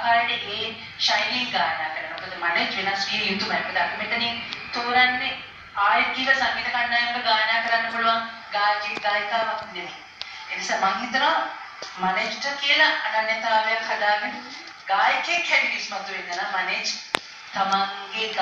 ආකාරයට ඒ ශෛලී ගායනා කරනවා. මොකද මනෙජ් වෙනස් විය යුතුමයි. මොකද අපි මෙතනින් තෝරන්නේ ආයෙත් කියලා සංගීත කණ්ඩායමක ගායනා කරන්න පුළුවන් ගායිකාවක් නෙමෙයි. ඒ නිසා මම හිතනවා මනෙජ්ට කියලා අනන්‍යතාවයක් හදාගෙන ගායකයෙක් හැටියට ඉස්මතු වෙන්න නම් මනෙජ් තමන්ගේ